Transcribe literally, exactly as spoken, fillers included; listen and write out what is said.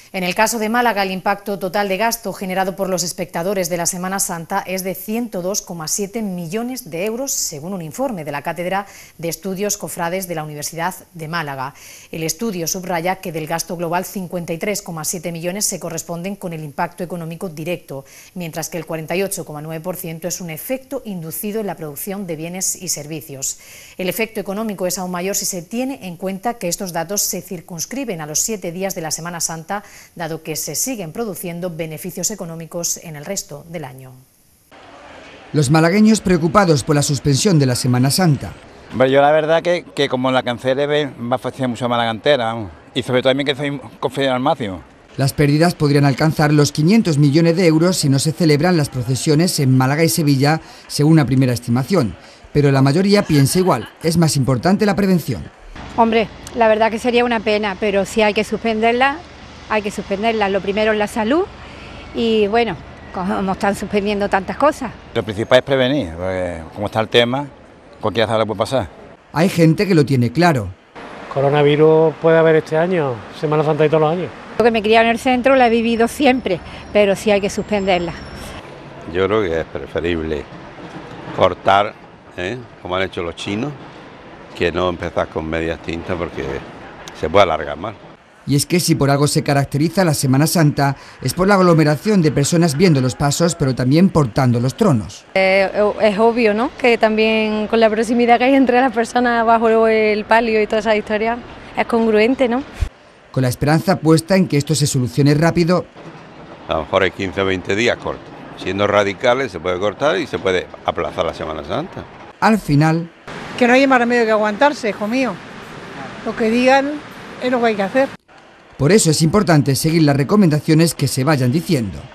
En el caso de Málaga, el impacto total de gasto generado por los espectadores de la Semana Santa es de ciento dos coma siete millones de euros, según un informe de la Cátedra de Estudios Cofrades de la Universidad de Málaga. El estudio subraya que del gasto global cincuenta y tres coma siete millones se corresponden con el impacto económico directo, mientras que el cuarenta y ocho coma nueve por ciento es un efecto inducido en la producción de bienes y servicios. El efecto económico es aún mayor si se tiene en cuenta que estos datos se circunscriben a los siete días de la Semana Santa, dado que se siguen produciendo beneficios económicos en el resto del año. Los malagueños preocupados por la suspensión de la Semana Santa. Bueno, yo la verdad que, que como la cancele va a fastidiar mucho a Málaga entera, vamos. Y sobre todo también que soy confiado al máximo. Las pérdidas podrían alcanzar los quinientos millones de euros si no se celebran las procesiones en Málaga y Sevilla, según una primera estimación. Pero la mayoría piensa igual, es más importante la prevención. Hombre, la verdad que sería una pena, pero si hay que suspenderla, hay que suspenderla. Lo primero es la salud y bueno, como están suspendiendo tantas cosas. Lo principal es prevenir, porque como está el tema, cualquier cosa le puede pasar. Hay gente que lo tiene claro. Coronavirus puede haber este año, Semana Santa y todos los años. Yo que me he criado en el centro la he vivido siempre, pero sí hay que suspenderla. Yo creo que es preferible cortar, ¿eh? como han hecho los chinos, que no empezar con medias tintas porque se puede alargar más. Y es que si por algo se caracteriza la Semana Santa, es por la aglomeración de personas viendo los pasos, pero también portando los tronos. Eh, es obvio, ¿no?, que también con la proximidad que hay entre las personas bajo el palio y toda esa historia, es congruente, ¿no? Con la esperanza puesta en que esto se solucione rápido. A lo mejor hay quince o veinte días cortos. Siendo radicales se puede cortar y se puede aplazar la Semana Santa. Al final... Que no hay más remedio que aguantarse, hijo mío. Lo que digan es lo que hay que hacer. Por eso es importante seguir las recomendaciones que se vayan diciendo.